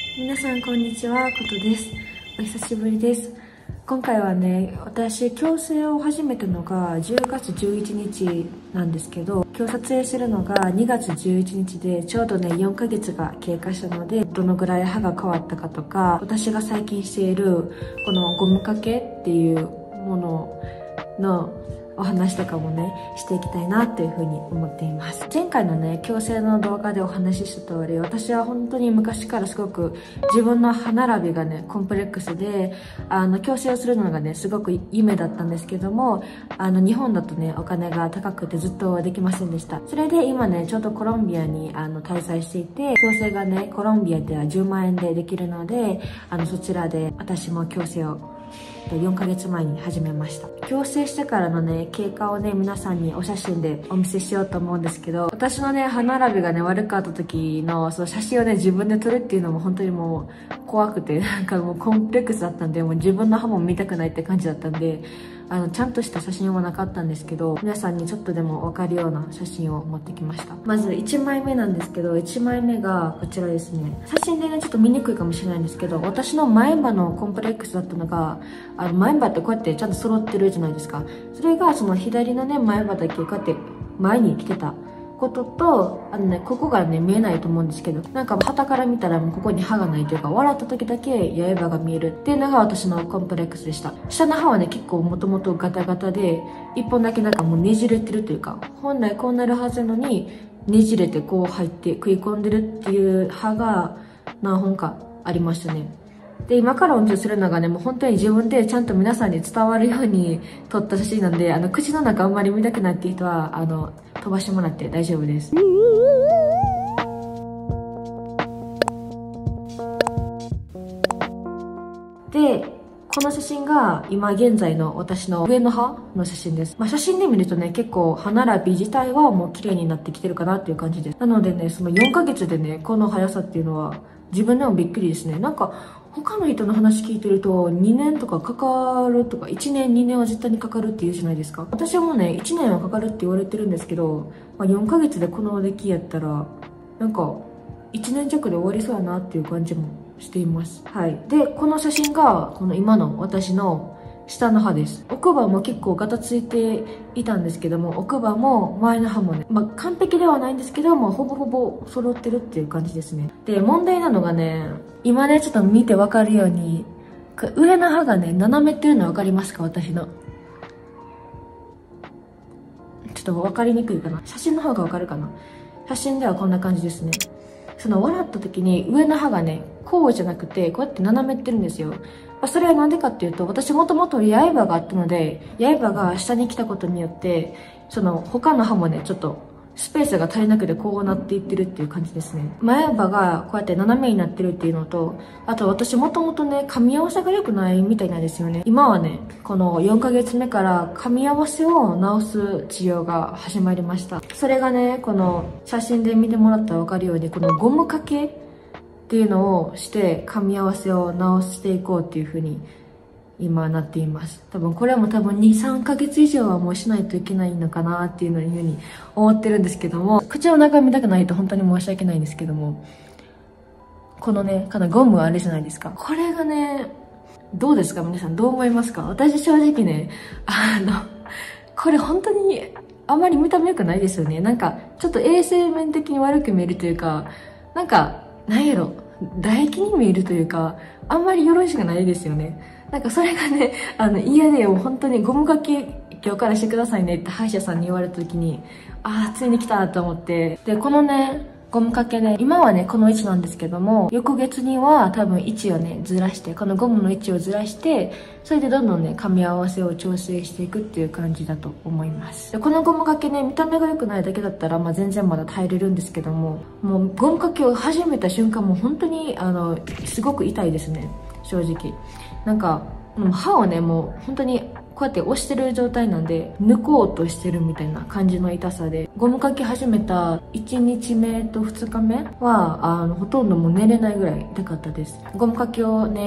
皆さんこんにちは、ことです。お久しぶりです。今回はね、私矯正を始めたのが10月11日なんですけど、今日撮影するのが2月11日でちょうどね4ヶ月が経過したので、どのぐらい歯が変わったかとか、私が最近しているこのゴムかけっていうもののお話とかもねしていきたいなというふうに思っています。前回のね矯正の動画でお話しした通り、私は本当に昔からすごく自分の歯並びがねコンプレックスで、矯正をするのがねすごく夢だったんですけども、日本だとねお金が高くてずっとできませんでした。それで今ねちょうどコロンビアに滞在していて、矯正がねコロンビアでは10万円でできるので、そちらで私も矯正を4ヶ月前に始めました。矯正してからのね経過をね皆さんにお写真でお見せしようと思うんですけど、私のね歯並びがね悪かった時のその写真をね自分で撮るっていうのも本当にもう怖くて、なんかもうコンプレックスだったんで、もう自分の歯も見たくないって感じだったんで、ちゃんとした写真はなかったんですけど、皆さんにちょっとでも分かるような写真を持ってきました。まず1枚目なんですけど、1枚目がこちらですね。写真でねちょっと見にくいかもしれないんですけど、私の前歯のコンプレックスだったのが、前歯ってこうやってちゃんと揃ってるじゃないですか。それがその左のね前歯だけこうやって前に来てたことと、ここがね見えないと思うんですけど、なんか傍から見たらもうここに歯がないというか、笑った時だけ刃が見えるっていうのが私のコンプレックスでした。下の歯はね結構もともとガタガタで、一本だけなんかもうねじれてるというか、本来こうなるはずなのにねじれてこう入って食い込んでるっていう歯が何本かありましたね。で、今からお見せするのがね、もう本当に自分でちゃんと皆さんに伝わるように撮った写真なんで、口の中あんまり見たくないっていう人は、飛ばしてもらって大丈夫です。で、この写真が今現在の私の上の歯の写真です。写真で見るとね、結構歯並び自体はもう綺麗になってきてるかなっていう感じです。なのでね、その4ヶ月でね、この速さっていうのは自分でもびっくりですね。なんか、他の人の話聞いてると2年とかかかるとか、1年2年は絶対にかかるって言うじゃないですか。私はもうね1年はかかるって言われてるんですけど、4ヶ月でこの出来やったらなんか1年弱で終わりそうやなっていう感じもしています。はい。で、この写真がこの今の私の下の歯です。奥歯も結構ガタついていたんですけども、奥歯も前の歯もね、完璧ではないんですけども、ほぼほぼ揃ってるっていう感じですね。で、問題なのがね、今ねちょっと見てわかるように、上の歯がね斜めってるの分かりますか？私のちょっと分かりにくいかな。写真の方が分かるかな。写真ではこんな感じですね。その笑った時に上の歯がねこうじゃなくてこうやって斜めってるんですよ。それはなんでかっていうと、私もともと刃があったので、刃が下に来たことによってその他の歯もねちょっとスペースが足りなくてこうなっていってるっていう感じですね。前歯がこうやって斜めになってるっていうのと、あと私もともとね噛み合わせが良くないみたいなんですよね。今はねこの4ヶ月目から噛み合わせを直す治療が始まりました。それがねこの写真で見てもらったら分かるように、このゴムかけっていうのをして噛み合わせを直していこうっていう風に今なっています。多分これはもう多分2、3ヶ月以上はもうしないといけないのかなっていうふうに思ってるんですけども、口の中見たくないと本当に申し訳ないんですけども、このね、ゴムあるじゃないですか。これがね、どうですか皆さん、どう思いますか？私正直ね、これ本当にあんまり見た目良くないですよね。なんかちょっと衛生面的に悪く見えるというか、なんかなんやろ、唾液に見えるというか、あんまりよろしくないですよね。なんかそれがね、嫌で、本当にゴムかけ今日からしてくださいねって歯医者さんに言われた時に、ついに来たと思って。で、このね、ゴムかけね、今はね、この位置なんですけども、翌月には多分位置をね、ずらして、このゴムの位置をずらして、それでどんどんね、噛み合わせを調整していくっていう感じだと思います。で、このゴムかけね、見た目が良くないだけだったら、全然まだ耐えれるんですけども、もうゴムかけを始めた瞬間もう本当に、すごく痛いですね、正直。なんか、歯をね、もう本当にこうやって押してる状態なんで、抜こうとしてるみたいな感じの痛さで、ゴムかけ始めた1日目と2日目は、ほとんどもう寝れないぐらい痛かったです。ゴムかけをね、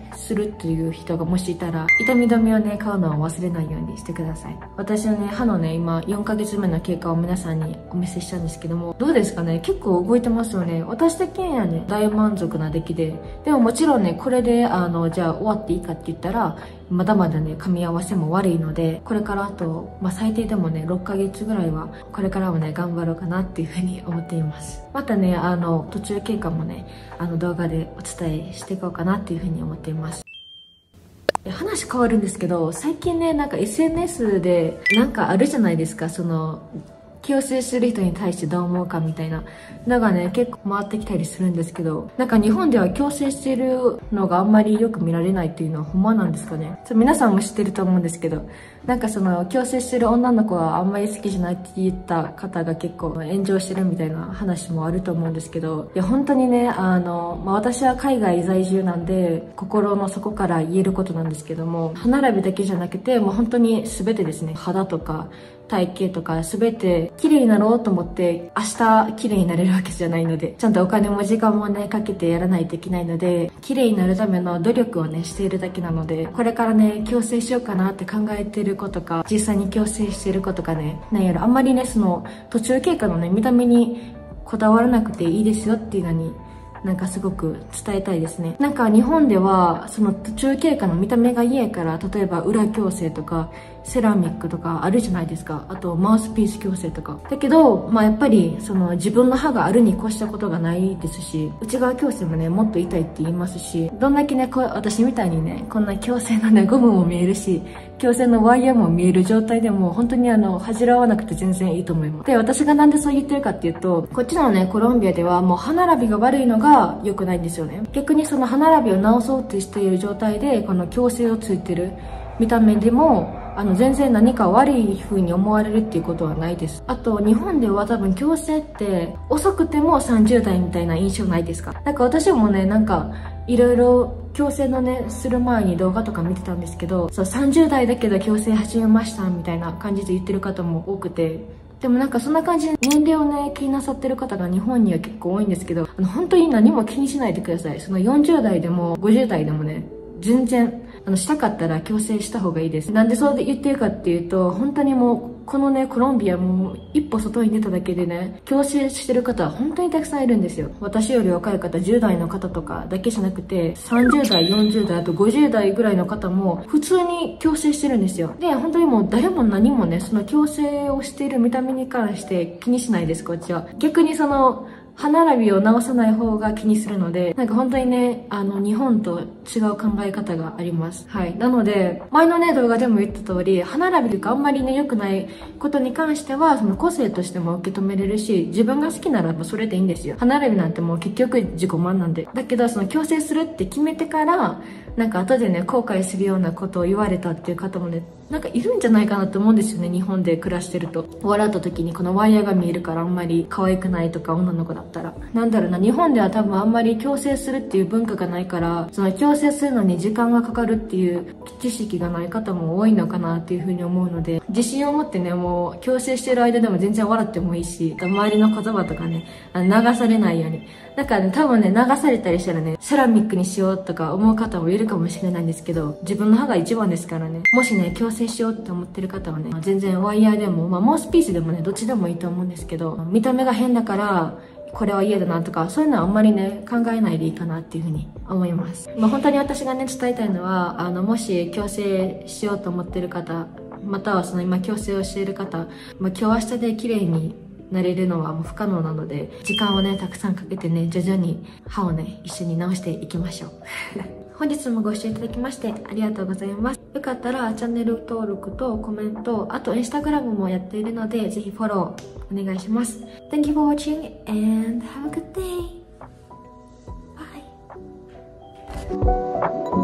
するっていう人がもしいたら、痛み止めをね、買うのは忘れないようにしてください。私のね、歯のね、今、4ヶ月目の経過を皆さんにお見せしたんですけども、どうですかね、結構動いてますよね。私的にはね、大満足な出来で。でももちろんね、これで、じゃあ終わっていいかって言ったら、まだまだね、噛み合わせも悪いので、これからあと、最低でもね、6ヶ月ぐらいは、これからもね、頑張ろうかなっていうふうに思っています。またね、途中経過もね、動画でお伝えしていこうかなっていうふうに思っています。話変わるんですけど、最近ね、なんか SNS で、なんかあるじゃないですか、矯正する人に対してどう思うかみたいなのがね、結構回ってきたりするんですけど、なんか日本では矯正してるのがあんまりよく見られないっていうのはほんまなんですかね。皆さんも知ってると思うんですけど、なんか矯正してる女の子はあんまり好きじゃないって言った方が結構炎上してるみたいな話もあると思うんですけど、いや本当にね、私は海外在住なんで、心の底から言えることなんですけども、歯並びだけじゃなくて、もう本当に全てですね、肌とか、体型とか全て綺麗になろうと思って明日綺麗になれるわけじゃないので、ちゃんとお金も時間もねかけてやらないといけないので、綺麗になるための努力をねしているだけなので、これからね矯正しようかなって考えてる子とか、実際に矯正してる子とかね、なんやろ、あんまりね途中経過のね見た目にこだわらなくていいですよっていうのになんかすごく伝えたいですね。なんか日本では途中経過の見た目が嫌やから、例えば裏矯正とかセラミックとかあるじゃないですか。あとマウスピース矯正とかだけど、やっぱり自分の歯があるに越したことがないですし、内側矯正もねもっと痛いって言いますし、どんだけね私みたいにねこんな矯正のねゴムも見えるし、矯正のワイヤーも見える状態でも本当に恥じらわなくて全然いいと思います。で、私がなんでそう言ってるかっていうと、こっちのねコロンビアではもう歯並びが悪いのが良くないんですよね。逆に歯並びを直そうとしている状態でこの矯正をついてる見た目でも全然何か悪い風に思われるっていうことはないです。あと日本では多分矯正って遅くても30代みたいな印象ないですか？なんか私もね、なんかいろいろ矯正のねする前に動画とか見てたんですけど、30代だけど矯正始めましたみたいな感じで言ってる方も多くて、でもなんかそんな感じで年齢をね気になさってる方が日本には結構多いんですけど、本当に何も気にしないでください。40代でも50代でもね、全然したかったら矯正した方がいいです。なんでそう言ってるかっていうと、本当にもうこのねコロンビアもう一歩外に出ただけでね矯正してる方は本当にたくさんいるんですよ。私より若い方、10代の方とかだけじゃなくて30代40代あと50代ぐらいの方も普通に矯正してるんですよ。で、本当にもう誰も何もね矯正をしている見た目に関して気にしないです、こっちは。逆に歯並びを直さない方が気にするので、なんか本当にね、日本と違う考え方があります。はい。なので、前のね、動画でも言った通り、歯並びというかあんまりね、良くないことに関しては、個性としても受け止めれるし、自分が好きならばそれでいいんですよ。歯並びなんてもう結局自己満なんで。だけど、矯正するって決めてから、なんか後でね、後悔するようなことを言われたっていう方もね、なんかいるんじゃないかなと思うんですよね、日本で暮らしてると。笑った時にこのワイヤーが見えるからあんまり可愛くないとか、女の子だったら。なんだろうな、日本では多分あんまり矯正するっていう文化がないから、矯正するのに時間がかかるっていう知識がない方も多いのかなっていうふうに思うので、自信を持ってね、もう矯正してる間でも全然笑ってもいいし、周りの言葉とかね、流されないように。だからね、多分ね、流されたりしたらね、セラミックにしようとか思う方もいるかもしれないんですけど、自分の歯が一番ですからね、もしね、矯正しようって思ってる方はね、全然ワイヤーでも、マウスピースでもね、どっちでもいいと思うんですけど、見た目が変だから、これは嫌だなとか、そういうのはあんまりね、考えないでいいかなっていうふうに思います。本当に私がね、伝えたいのは、もし矯正しようと思ってる方、または今矯正をしている方、今日明日で綺麗になれるのはもう不可能なので、時間をねたくさんかけてね、徐々に歯をね一緒に直していきましょう本日もご視聴いただきましてありがとうございます。よかったらチャンネル登録とコメント、あとインスタグラムもやっているので、ぜひフォローお願いします。 Thank you for watching and have a good day. Bye.